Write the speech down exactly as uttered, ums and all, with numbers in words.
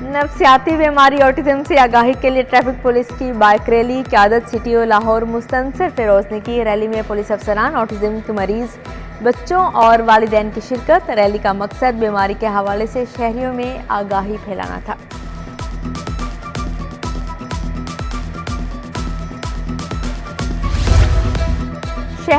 नफसियाती बीमारी ऑटिज्म से आगाही के लिए ट्रैफिक पुलिस की बाइक रैली। क़यादत सिटी और लाहौर मुस्तनसिर फिरोज ने की। रैली में पुलिस अफसरान, ऑटिज्म के मरीज बच्चों और वालिदैन की शिरकत। रैली का मकसद बीमारी के हवाले से शहरियों में आगाही फैलाना था।